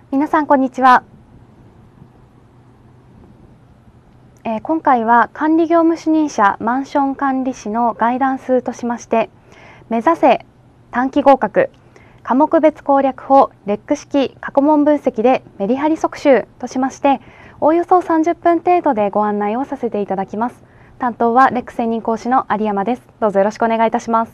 皆さんこんにちは。今回は管理業務主任者マンション管理士のガイダンスとしまして、目指せ短期合格科目別攻略法レック式過去問分析でメリハリ則集としまして、おおよそ30分程度でご案内をさせていただきます。担当はレック専任講師の有山です。どうぞよろしくお願いいたします。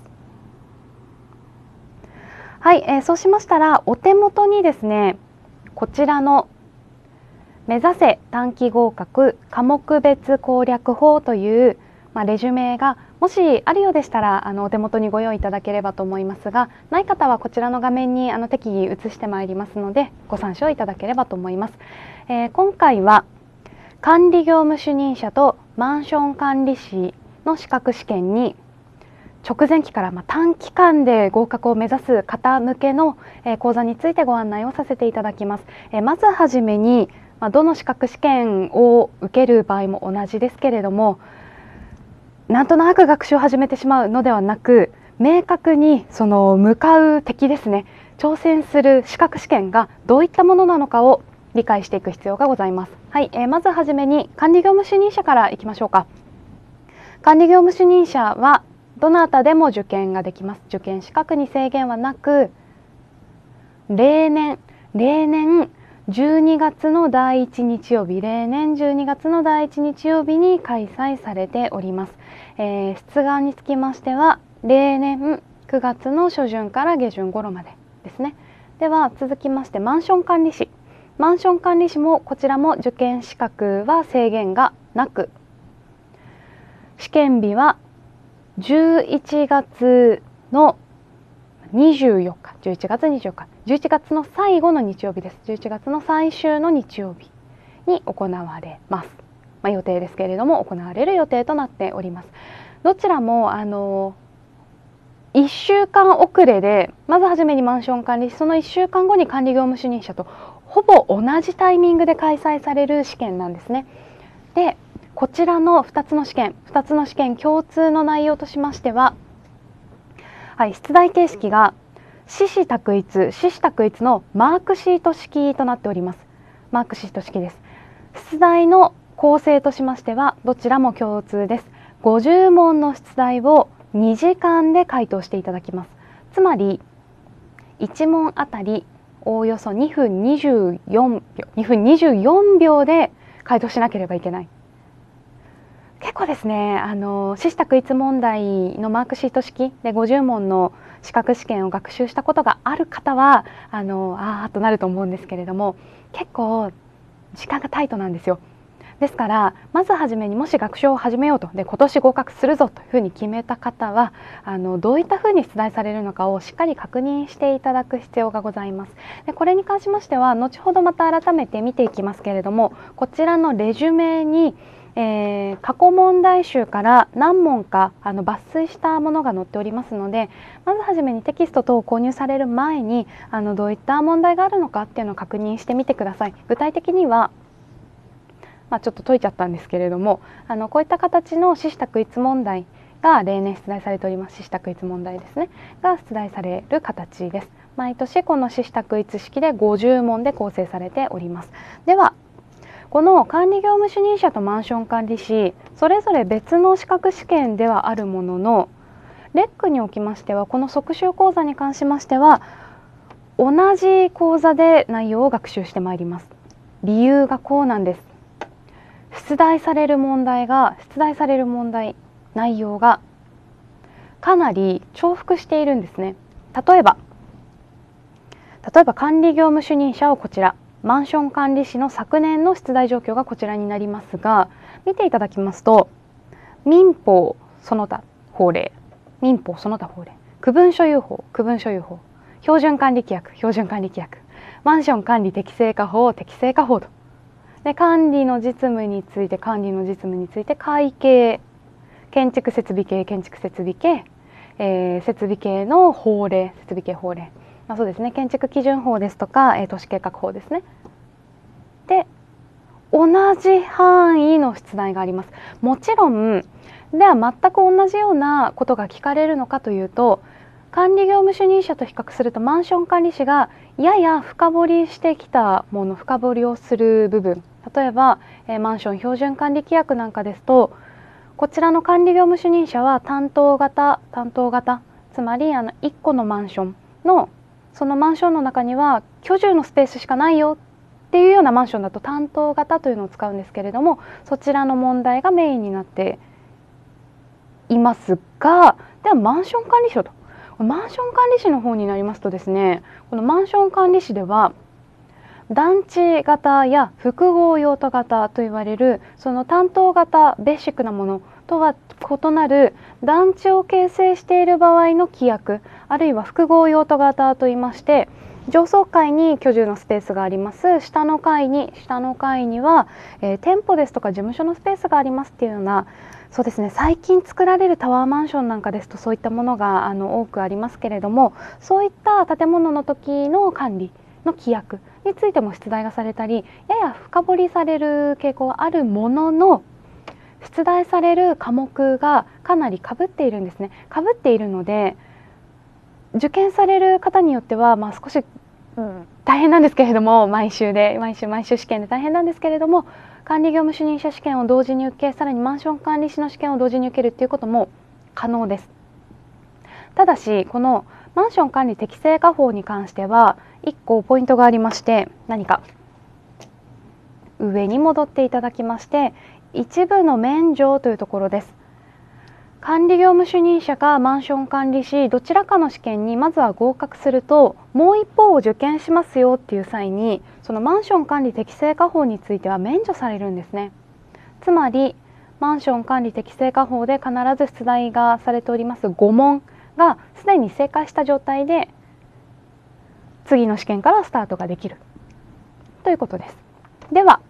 はい、そうしましたらお手元にですね、こちらの目指せ短期合格科目別攻略法という、レジュメがもしあるようでしたらお手元にご用意いただければと思いますが、ない方はこちらの画面に適宜映してまいりますのでご参照いただければと思います。今回は管理業務主任者とマンション管理士の資格試験に直前期から短期間で合格を目指す方向けの講座についてご案内をさせていただきます。まずはじめにどの資格試験を受ける場合も同じですけれども、なんとなく学習を始めてしまうのではなく、明確にその向かう敵ですね、挑戦する資格試験がどういったものなのかを理解していく必要がございます。はい、まずはじめに管理業務主任者からいきましょうか。管理業務主任者はどなたでも受験ができます。受験資格に制限はなく、例年12月の第1日曜日、例年12月の第1日曜日に開催されております。出願につきましては例年9月の初旬から下旬頃までですね。では続きましてマンション管理士。マンション管理士もこちらも受験資格は制限がなく、試験日は11月の24日、11月24日、11月の最後の日曜日です。11月の最終の日曜日に行われます。予定ですけれども行われる予定となっております。どちらも1週間遅れで、まずはじめにマンション管理士、その1週間後に管理業務主任者とほぼ同じタイミングで開催される試験なんですね。で、こちらの2つの試験共通の内容としましては、出題形式が私私択一のマークシート式となっております。マークシート式です。出題の構成としましてはどちらも共通です。50問の出題を2時間で回答していただきます。つまり1問あたりおおよそ2分24秒で回答しなければいけない。結構ですね、私私択一問題のマークシート式で50問の資格試験を学習したことがある方はとなると思うんですけれども、結構時間がタイトなんですよ。ですからまずはじめにもし学習を始めようと、で今年合格するぞというふうに決めた方はどういったふうに出題されるのかをしっかり確認していただく必要がございます。でこれに関しましては後ほどまた改めて見ていきますけれども、こちらのレジュメに過去問題集から何問か抜粋したものが載っておりますので、まずはじめにテキスト等を購入される前にどういった問題があるのかっていうのを確認してみてください。具体的にはちょっと解いちゃったんですけれども、こういった形の私私択一問題が例年出題されております。私私択一問題ですねが出題される形です。毎年この私私択一式で50問で構成されております。ではこの管理業務主任者とマンション管理士、それぞれ別の資格試験ではあるものの、レックにおきましてはこの則集講座に関しましては同じ講座で内容を学習してまいります。理由がこうなんです。出題される問題内容がかなり重複しているんですね。例えば管理業務主任者をこちら、マンション管理士の昨年の出題状況がこちらになりますが、見ていただきますと民法その他法令、区分所有法、標準管理規約、マンション管理適正化法と、で管理の実務について会計、建築設備系、設備系の法令、そうですね、建築基準法ですとか、都市計画法ですね。で同じ範囲の出題があります。もちろんでは全く同じようなことが聞かれるのかというと、 管理業務主任者と比較するとマンション管理士がやや深掘りしてきたもの、深掘りをする部分、例えば、マンション標準管理規約なんかですと、こちらの管理業務主任者は担当型、つまり1個のマンションのそのマンションの中には居住のスペースしかないよっていうようなマンションだと担当型というのを使うんですけれども、そちらの問題がメインになっていますが、ではマンション管理士と、マンション管理士の方になりますとですね、このマンション管理士では団地型や複合用途型と言われるその担当型、ベーシックなものとは異なる団地を形成している場合の規約、あるいは複合用途型といいまして、上層階に居住のスペースがあります、下の階には、店舗ですとか事務所のスペースがありますっていうような、そうですね、最近作られるタワーマンションなんかですとそういったものが多くありますけれども、そういった建物の時の管理の規約についても出題がされたり、やや深掘りされる傾向はあるものの、出題される科目がかなりかぶっているんですね。かぶっているので、受験される方によっては、少し、大変なんですけれども、毎週試験で大変なんですけれども、管理業務主任者試験を同時に受け、さらにマンション管理士の試験を同時に受けるっていうことも可能です。ただし、このマンション管理適正化法に関しては1個ポイントがありまして、何か上に戻っていただきまして、一部の免除というところです。管理業務主任者かマンション管理士どちらかの試験にまずは合格すると、もう一方を受験しますよっていう際に、そのマンション管理適正化法については免除されるんですね。つまりマンション管理適正化法で必ず出題がされております5問がすでに正解した状態で次の試験からスタートができるということです。では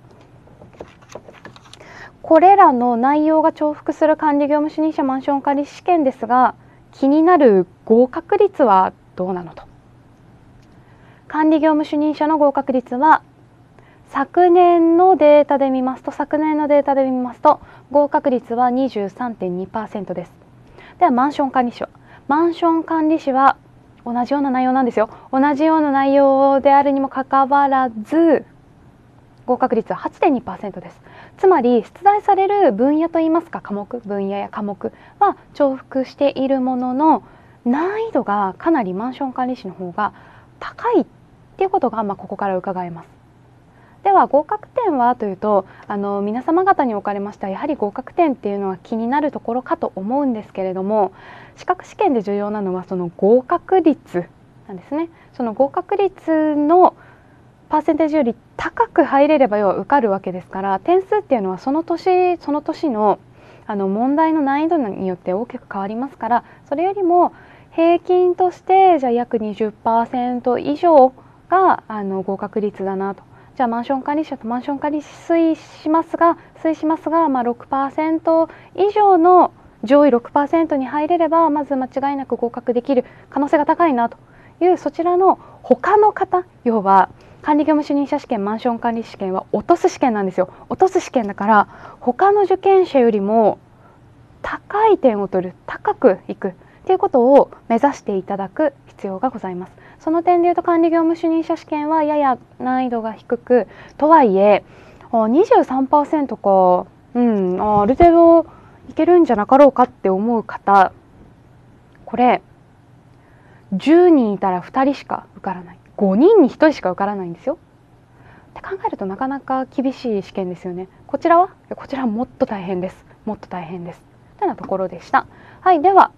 これらの内容が重複する管理業務主任者マンション管理士試験ですが、気になる合格率はどうなのと。管理業務主任者の合格率は昨年のデータで見ますと合格率は 23.2% です。ではマンション管理士は同じような内容なんですよ。同じような内容であるにもかかわらず合格率は 8.2% です。つまり出題される分野といいますか、分野や科目は重複しているものの、難易度がかなりマンション管理士の方が高いっていうことがここから伺えます。では合格点はというと、皆様方におかれましてはやはり合格点っていうのは気になるところかと思うんですけれども、資格試験で重要なのはその合格率なんですね。その合格率のパーセンテージより高く入れれば要は受かるわけですから、点数っていうのはその年の問題の難易度によって大きく変わりますから、それよりも平均としてじゃあ約 20% 以上が合格率だなと。じゃあマンション管理者とマンション管理士推移しますが、6% 以上の上位 6% に入れればまず間違いなく合格できる可能性が高いなという、そちらの他の方、要は管理業務主任者試験、マンション管理士試験は落とす試験なんですよ。落とす試験だから他の受験者よりも高い点を取る、高くいくということを目指していただく必要がございます。その点でいうと管理業務主任者試験はやや難易度が低く、とはいえ 23% か、ある程度いけるんじゃなかろうかって思う方、これ10人いたら2人しか受からない、5人に1人しか受からないんですよ。って考えるとなかなか厳しい試験ですよね。こちらはもっと大変です。もっと大変です。というようなところでした。はい、では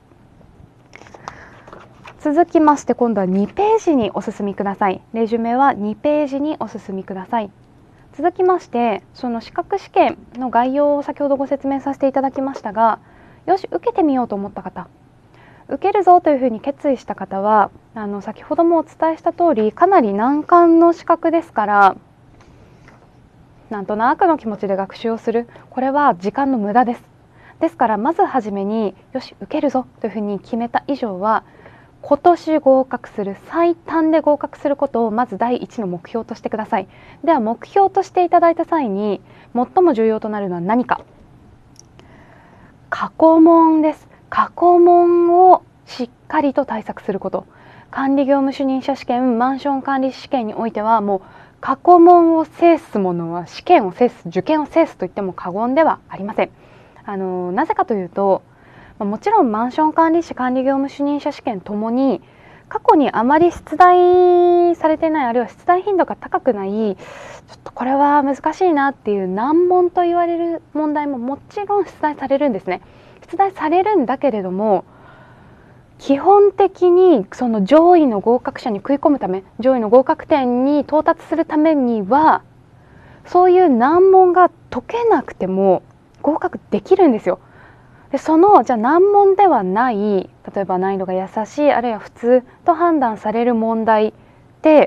続きまして今度は2ページにお進みください。レジュメは2ページにお進みください。続きましてその資格試験の概要を先ほどご説明させていただきましたが、よし受けてみようと思った方、受けるぞというふうに決意した方は先ほどもお伝えした通りかなり難関の資格ですから、なんとなくの気持ちで学習をする、これは時間の無駄です。ですからまずはじめによし受けるぞというふうに決めた以上は、今年合格する、最短で合格することをまず第一の目標としてください。では目標としていただいた際に最も重要となるのは何か、過去問です。過去問をしっかりと対策すること。管理業務主任者試験、マンション管理試験においてはもう過去問を制すものは試験を制す、受験を制すと言っても過言ではありません。なぜかというと、もちろんマンション管理士、管理業務主任者試験ともに過去にあまり出題されてない、あるいは出題頻度が高くない、ちょっとこれは難しいなっていう難問と言われる問題ももちろん出題されるんですね。出題されるんだけれども、基本的にその上位の合格者に食い込むため、上位の合格点に到達するためには、そういう難問が解けなくても合格できるんですよ。でじゃあ難問ではない、例えば難易度が優しい、あるいは普通と判断される問題って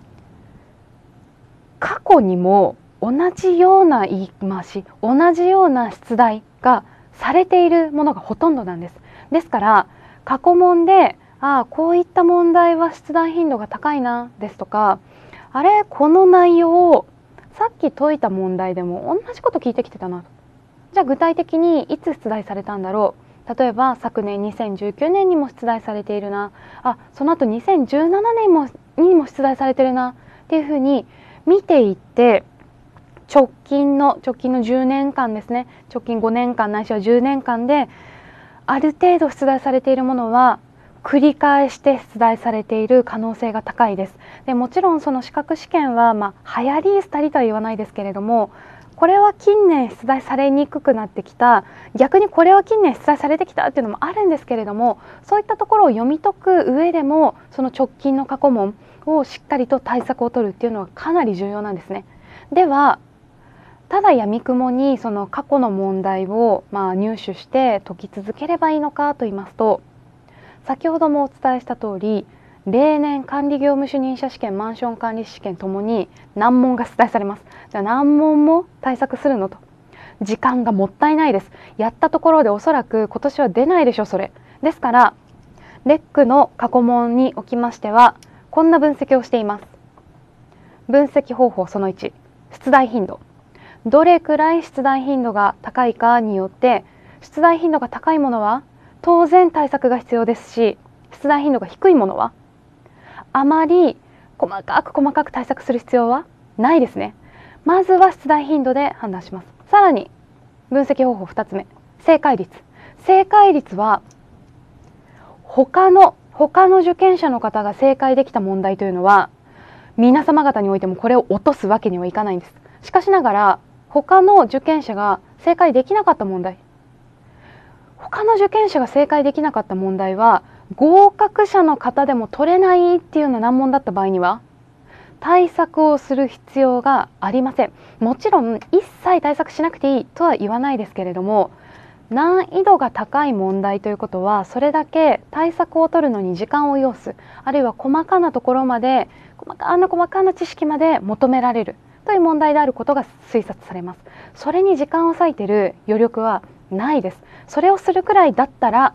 過去にも同じような言い回し、同じような出題がされているものがほとんどなんです。ですから過去問でこういった問題は出題頻度が高いなですとか、あれこの内容をさっき解いた問題でも同じこと聞いてきてたなと。じゃあ具体的にいつ出題されたんだろう。例えば昨年2019年にも出題されているな、その後2017年にも出題されてるなっていうふうに見ていって、直近の10年間ですね、直近5年間ないしは10年間である程度出題されているものは繰り返して出題されている可能性が高いです。でもちろんその資格試験は流行り廃りとは言わないですけれども、これは近年出題されにくくなってきた、逆にこれは近年出題されてきたっていうのもあるんですけれども、そういったところを読み解く上でもその直近の過去問をしっかりと対策を取るっていうのはかなり重要なんですね。ではただ闇雲にその過去の問題を入手して解き続ければいいのかと言いますと、先ほどもお伝えした通り、例年管理業務主任者試験、マンション管理士試験ともに難問が出題されます。じゃあ難問も対策するのと、時間がもったいないです。やったところでおそらく今年は出ないでしょそれ。ですからレックの過去問におきましてはこんな分析をしています。分析方法その1、出題頻度。どれくらい出題頻度が高いかによって、出題頻度が高いものは当然対策が必要ですし、出題頻度が低いものはあまり細かく対策する必要はないですね。まずは出題頻度で判断します。さらに分析方法2つ目、正解率。正解率は他の受験者の方が正解できた問題というのは皆様方においてもこれを落とすわけにはいかないんです。しかしながら他の受験者が正解できなかった問題、他の受験者が正解できなかった問題は合格者の方でも取れないっていうような難問だった場合には対策をする必要がありません。もちろん一切対策しなくていいとは言わないですけれども、難易度が高い問題ということはそれだけ対策を取るのに時間を要す、あるいは細かなところまで細かな知識まで求められるという問題であることが推察されます。それに時間を割いている余力はないです。それをするくらいだったら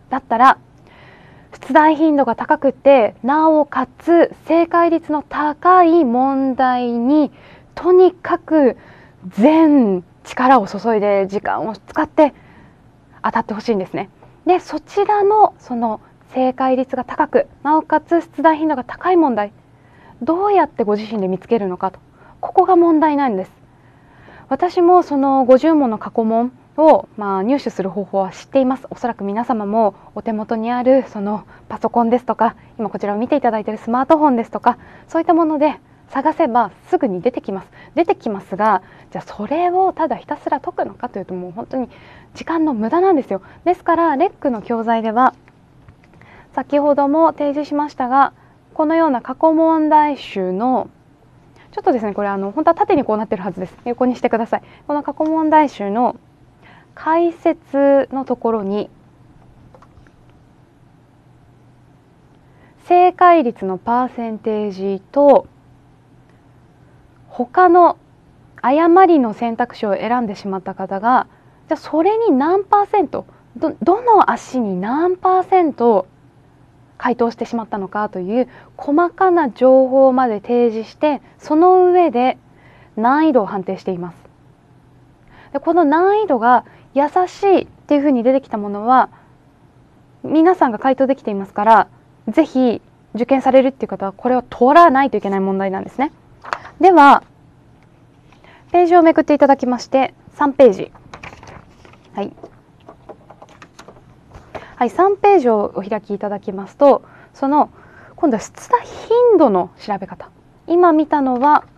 出題頻度が高くてなおかつ正解率の高い問題にとにかく全力を注いで時間を使って当たってほしいんですね。でそちらのその正解率が高くなおかつ出題頻度が高い問題、どうやってご自身で見つけるのかと、ここが問題なんです。私もその50問の過去問を入手する方法は知っています。おそらく皆様もお手元にあるそのパソコンですとか、今こちらを見ていただいているスマートフォンですとか、そういったもので探せばすぐに出てきますが、じゃあそれをただひたすら解くのかというともう本当に時間の無駄なんですよ。ですからレックの教材では先ほども提示しましたが、このような過去問題集のちょっとですね、これ本当は縦にこうなってるはずです。横にしてください。この過去問題集の解説のところに正解率のパーセンテージと他の誤りの選択肢を選んでしまった方が、じゃあそれに何パーセント、どの足に何パーセント回答してしまったのかという細かな情報まで提示して、その上で難易度を判定しています。でこの難易度が優しいっていうふうに出てきたものは皆さんが回答できていますから、ぜひ受験されるっていう方はこれを取らないといけない問題なんですね。ではページをめくっていただきまして、3ページ、はい、3ページをお開きいただきますと、その今度は出題頻度の調べ方。今見たのは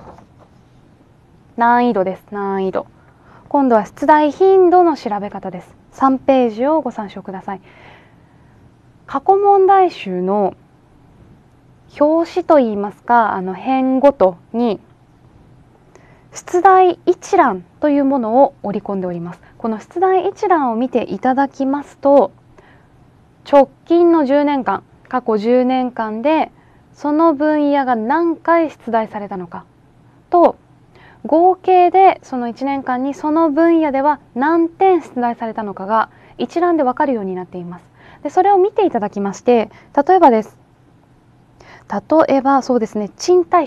難易度です。難易度。今度は出題頻度の調べ方です。3ページをご参照ください。過去問題集の表紙といいますか、辺ごとに出題一覧というものを織り込んでおります。この出題一覧を見ていただきますと、直近の10年間、過去10年間でその分野が何回出題されたのかと、合計でその1年間にその分野では何点出題されたのかが一覧で分かるようになっています。でそれを見ていただきまして、例えばそうですね、賃貸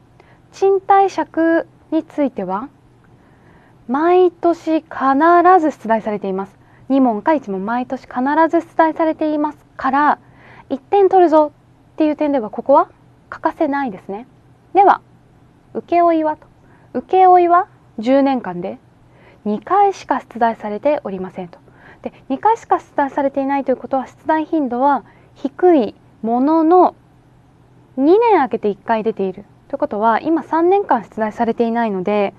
借については毎年必ず出題されています。2問か1問毎年必ず出題されていますから、1点取るぞっていう点ではここは欠かせないですね。では請負は10年間で2回しか出題されておりませんと。で2回しか出題されていないということは、出題頻度は低いものの2年空けて1回出ているということは、今3年間出題されていないので、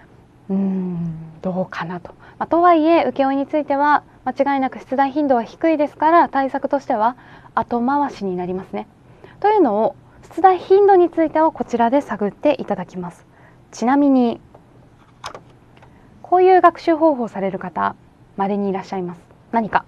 どうかなと。とはいえ請負については間違いなく出題頻度は低いですから、対策としては後回しになりますね。というのを、出題頻度についてはこちらで探っていただきます。ちなみにこういう学習方法をされる方、稀にいらっしゃいます。何か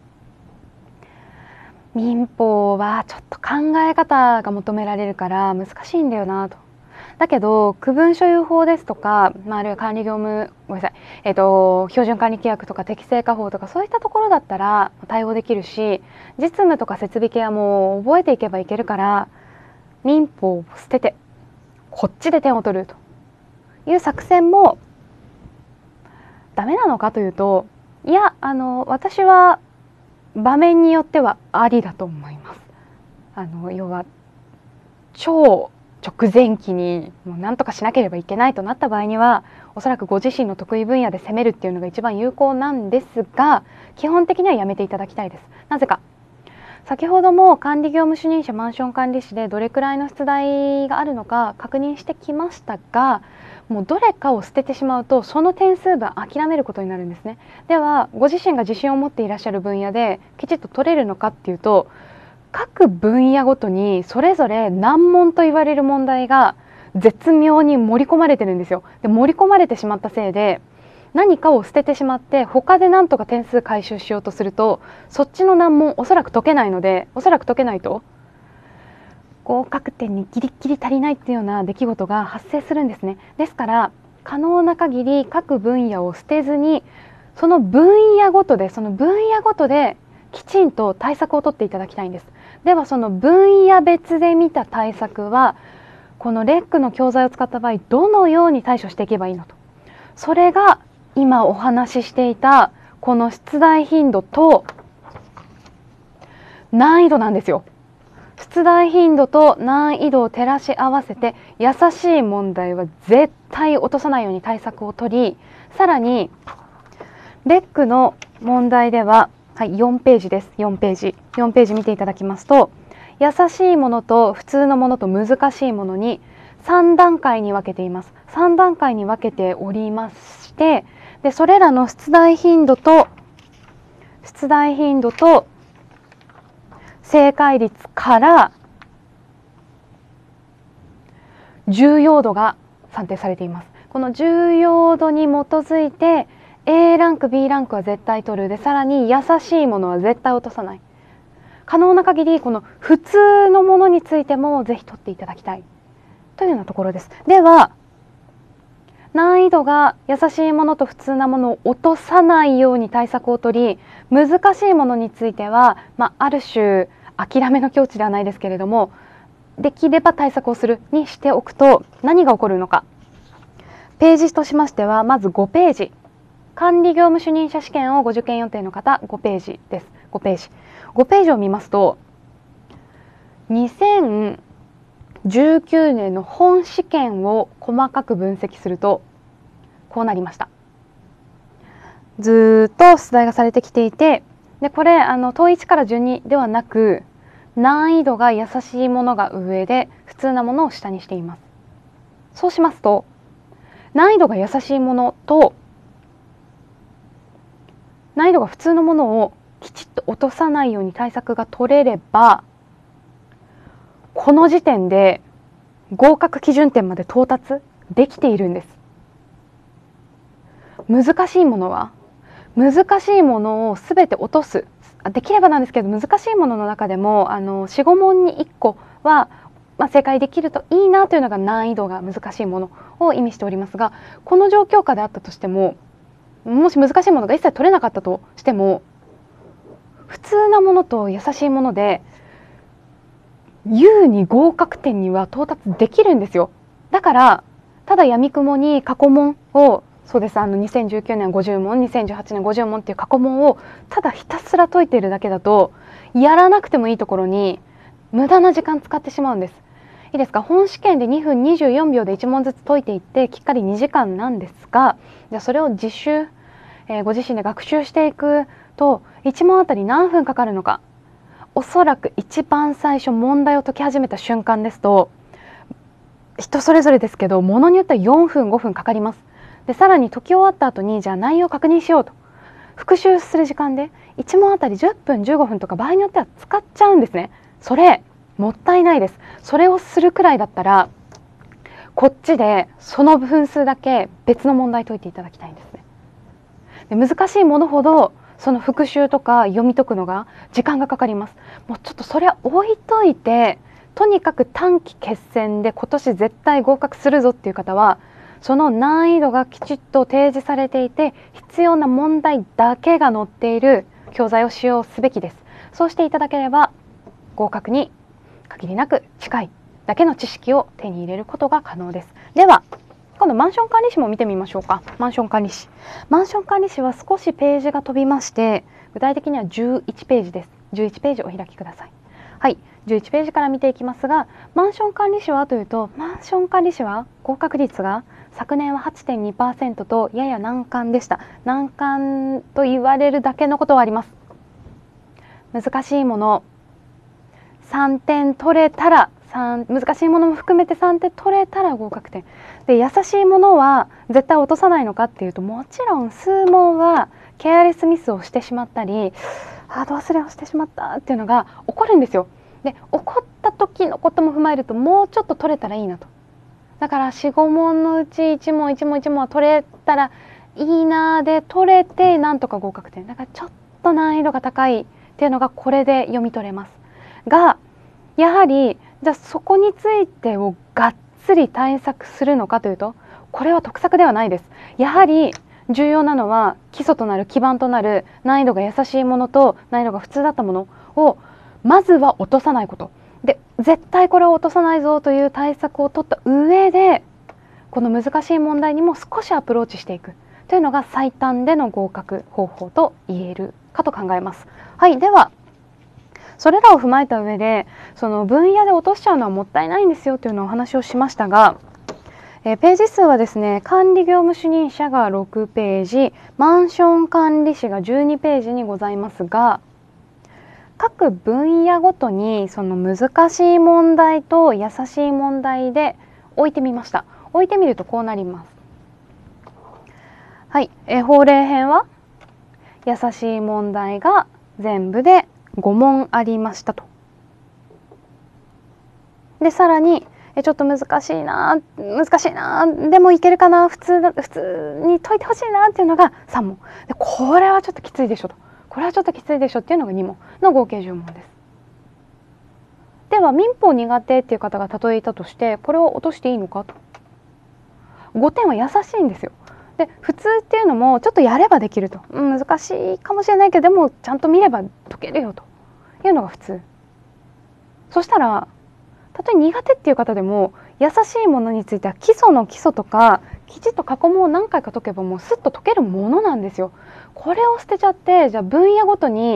民法はちょっと考え方が求められるから難しいんだよなと。だけど区分所有法ですとか、あるいは管理業務標準管理規約とか適正化法とか、そういったところだったら対応できるし、実務とか設備系はもう覚えていけばいけるから、民法を捨ててこっちで点を取るという作戦もダメなのかというと、いや、私は場面によってはありだと思います。要は超直前期にもう何とかしなければいけないとなった場合には、おそらくご自身の得意分野で攻めるっていうのが一番有効なんですが、基本的にはやめていただきたいです。なぜか、先ほども管理業務主任者マンション管理士でどれくらいの出題があるのか確認してきましたが、もうどれかを捨ててしまうとその点数分諦めることになるんですね。ではご自身が自信を持っていらっしゃる分野できちっと取れるのかっていうと、各分野ごとにそれぞれ難問と言われる問題が絶妙に盛り込まれてるんですよ。で盛り込まれてしまったせいで、何かを捨ててしまって他で何とか点数回収しようとすると、そっちの難問おそらく解けないので、おそらく解けないと合格点にギリギリ足りないっていうような出来事が発生するんですね。ですから可能な限り各分野を捨てずに、その分野ごとできちんと対策を取っていただきたいんです。ではその分野別で見た対策は、このレックの教材を使った場合どのように対処していけばいいのと、それが今お話ししていたこの出題頻度と難易度なんですよ。出題頻度と難易度を照らし合わせて、優しい問題は絶対落とさないように対策を取り、さらにレックの問題では、4ページです。4ページ見ていただきますと、優しいものと普通のものと難しいものに3段階に分けています。3段階に分けておりまして、でそれらの出題頻度と正解率から重要度が算定されています。この重要度に基づいて A ランク B ランクは絶対取る、でさらに優しいものは絶対落とさない。可能な限りこの普通のものについてもぜひ取っていただきたいというようなところです。では難易度が優しいものと普通なものを落とさないように対策を取り、難しいものについては、ある種諦めの境地ではないですけれども、できれば対策をするにしておくと何が起こるのか。ページとしましては、まず5ページ。管理業務主任者試験をご受験予定の方5ページです。 5ページ。5ページを見ますと、2019年の本試験を細かく分析すると、こうなりました。ずっと出題がされてきていて、でこれ等1から順にではなく、難易度が優しいものが上で普通なものを下にしています。そうしますと、難易度が優しいものと難易度が普通のものをきちっと落とさないように対策が取れれば、この時点で合格基準点まで到達できているんです。難しいものは難しいものを全て落とす、できればなんですけど、難しいものの中でも4、5問に1個は、正解できるといいなというのが難易度が難しいものを意味しておりますが、この状況下であったとしても、もし難しいものが一切取れなかったとしても、普通なものと優しいもので優に合格点には到達できるんですよ。だからただ闇雲に過去問を、そうです、2019年50問、2018年50問っていう過去問をただひたすら解いているだけだと、やらなくてもいいところに無駄な時間使ってしまうんです。いいですか。本試験で2分24秒で1問ずつ解いていってきっかり2時間なんですが、じゃあそれを自習、ご自身で学習していくと1問あたり何分かかるのか。おそらく一番最初問題を解き始めた瞬間ですと、人それぞれですけど、ものによっては4分5分かかります。でさらに解き終わった後に、じゃあ内容を確認しようと復習する時間で1問あたり10分15分とか場合によっては使っちゃうんですね。それもったいないです。それをするくらいだったら、こっちでその分数だけ別の問題解いていただきたいんですね。で難しいものほどその復習とか読み解くのが時間がかかります。もうちょっとそれは置いといて、とにかく短期決戦で今年絶対合格するぞっていう方は、その難易度がきちっと提示されていて必要な問題だけが載っている教材を使用すべきです。そうしていただければ合格に限りなく近いだけの知識を手に入れることが可能です。では今度マンション管理士も見てみましょうか。マンション管理士は少しページが飛びまして、具体的には11ページです。11ページお開きください。はい、11ページから見ていきますが、マンション管理士はというと、マンション管理士は合格率が昨年は 8.2% とやや難関でした。難関と言われるだけのことはあります。難しいもの3点取れたら、難しいものも含めて3点取れたら合格点で、優しいものは絶対落とさないのかっていうと、もちろん数問はケアレスミスをしてしまったりハード忘れをしてしまったっていうのが起こるんですよ。で起こった時のことも踏まえると、もうちょっと取れたらいいなと。だから4、5問のうち1問は取れたらいいなで、取れてなんとか合格点。だからちょっと難易度が高いっていうのがこれで読み取れますが、やはりじゃあそこについてをがっつり対策するのかというと、これは得策ではないです。やはり重要なのは基礎となる基盤となる難易度が優しいものと難易度が普通だったものをまずは落とさないことで、絶対これを落とさないぞという対策を取った上で、この難しい問題にも少しアプローチしていくというのが最短での合格方法と言えるかと考えます。はい、ではそれらを踏まえた上で、その分野で落としちゃうのはもったいないんですよというのをお話をしましたが、ページ数はですね、管理業務主任者が6ページ、マンション管理士が12ページにございますが、各分野ごとにその難しい問題と優しい問題で置いてみました。置いてみるとこうなります。はい、法令編は優しい問題が全部で5問ありましたと。でさらにちょっと難しいなでもいけるかな、普通に解いてほしいなっていうのが3問で、これはちょっときついでしょと、これはちょっときついでしょっていうのが2問の合計10問です。では民法苦手っていう方が例えたとして、これを落としていいのかと。5点は優しいんですよ。で普通っていうのもちょっとやればできると、難しいかもしれないけど、でもちゃんと見れば解けるよというのが普通。そしたらたとえ苦手っていう方でも、優しいものについては基礎の基礎とかきちっと過去問を何回か解けばもうスッと解けるものなんですよ。これを捨てちゃって、じゃあ分野ごとに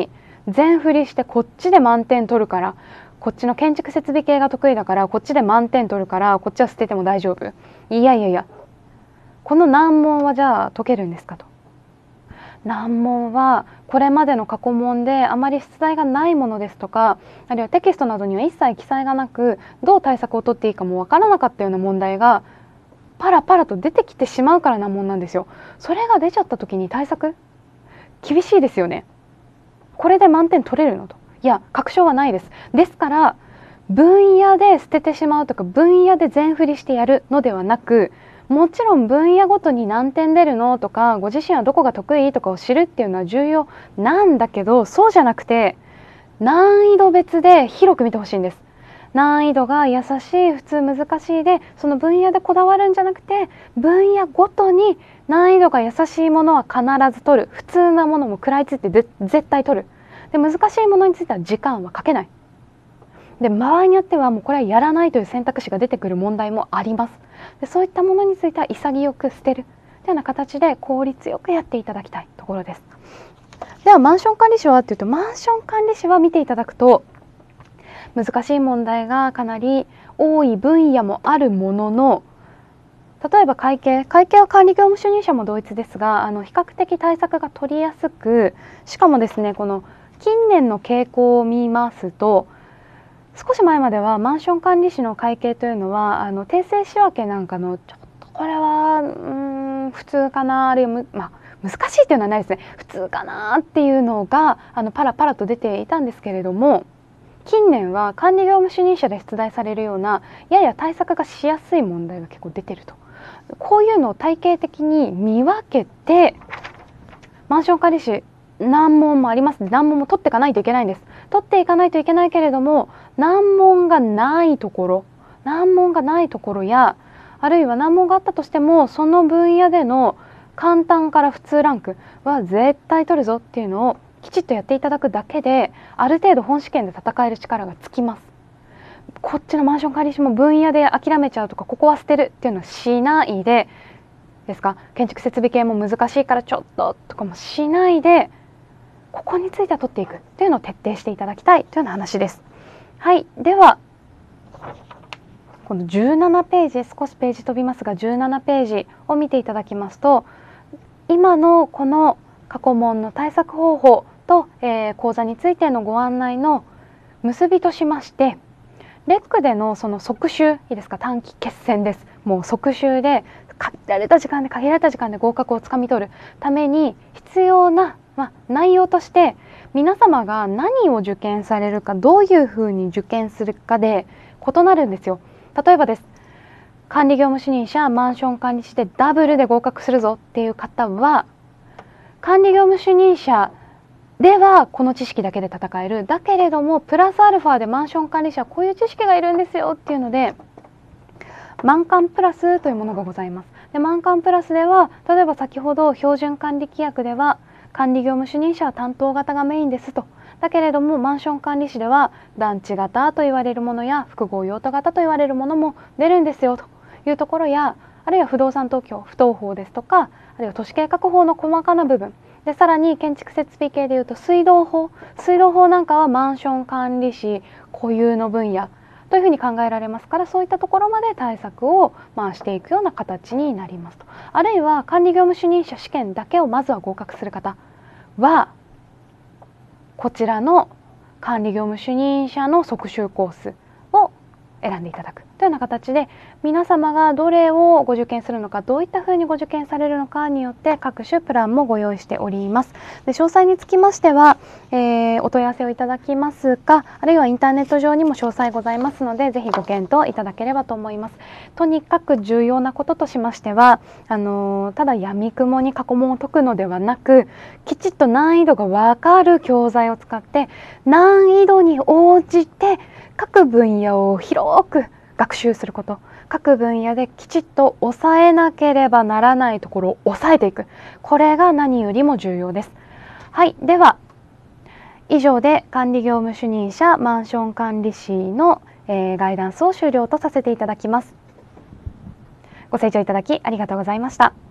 全振りしてこっちで満点取るから、こっちの建築設備系が得意だからこっちで満点取るからこっちは捨てても大丈夫。いやいやいや、この難問はじゃあ解けるんですかと。難問はこれまでの過去問であまり出題がないものですとか、あるいはテキストなどには一切記載がなく、どう対策を取っていいかもわからなかったような問題がパラパラと出てきてしまうから難問なんですよ。それが出ちゃった時に対策厳しいですよね。これで満点取れるのと。いや、確証はないです。ですから分野で捨ててしまうとか分野で全振りしてやるのではなく、もちろん分野ごとに何点出るのとか、ご自身はどこが得意とかを知るっていうのは重要なんだけど、そうじゃなくて難易度別で広く見てほしいんです。難易度が優しい、普通、難しいでその分野でこだわるんじゃなくて、分野ごとに難易度が優しいものは必ず取る、普通なものも食らいついて絶対取る。で、難しいものについては時間はかけない。で、場合によってはもうこれはやらないという選択肢が出てくる問題もあります。で、そういったものについては潔く捨てるというような形で効率よくやっていただきたいところです。ではマンション管理士はというと、マンション管理士は見ていただくと難しい問題がかなり多い分野もあるものの、例えば会計は管理業務主任者も同一ですが、比較的対策が取りやすく、しかもですね、この近年の傾向を見ますと、少し前まではマンション管理士の会計というのは訂正仕分けなんかのちょっとこれは普通かな、あるいは難しいというのはないですね、普通かなっていうのがパラパラと出ていたんですけれども、近年は管理業務主任者で出題されるようなやや対策がしやすい問題が結構出てると。こういうのを体系的に見分けて、マンション管理士難問もありますね。難問も取っていかないといけないんです。取っていかないといけないけれども、難問がないところや、あるいは難問があったとしてもその分野での簡単から普通ランクは絶対取るぞっていうのをきちっとやっていただくだけで、ある程度本試験で戦える力がつきます。こっちのマンション管理士も分野で諦めちゃうとか、ここは捨てるっていうのはしないでですか、建築設備系も難しいからちょっととかもしないで、ここについては取っていくというのを徹底していただきたいというような話です。はい、ではこの17ページ、少しページ飛びますが17ページを見ていただきますと、今のこの過去問の対策方法と、講座についてのご案内の結びとしまして、レックでのその即習、いいですか、短期決戦です。もう即習で限られた時間で合格をつかみ取るために必要な、内容として、皆様が何を受験されるか、どういうふうに受験するかで異なるんですよ。例えばです、管理業務主任者、マンション管理士でダブルで合格するぞっていう方は、管理業務主任者ではこの知識だけで戦える。だけれどもプラスアルファでマンション管理者はこういう知識がいるんですよっていうので、満管プラスというものがございます。で、満管プラスでは、例えば先ほど標準管理規約では管理業務主任者は担当型がメインですと。だけれどもマンション管理士では団地型と言われるものや複合用途型と言われるものも出るんですよというところや、あるいは不動産東京不当法ですとか、あるいは都市計画法の細かな部分で、さらに建築設備系でいうと水道法なんかはマンション管理士固有の分野というふうに考えられますから、そういったところまで対策をしていくような形になりますと。あるいは管理業務主任者試験だけをまずは合格する方は、こちらの管理業務主任者の即習コースを選んでいただくというような形で、皆様がどれをご受験するのか、どういったふうにご受験されるのかによって各種プランもご用意しております。で、詳細につきましては、お問い合わせをいただきますか、あるいはインターネット上にも詳細ございますので、ぜひご検討いただければと思います。とにかく重要なこととしましては、ただ闇雲に過去問を解くのではなく、きちっと難易度が分かる教材を使って難易度に応じて各分野を広く学習すること、各分野できちっと抑えなければならないところを抑えていく、これが何よりも重要です。はい、では以上で管理業務主任者マンション管理士の、ガイダンスを終了とさせていただきます。ご清聴いただきありがとうございました。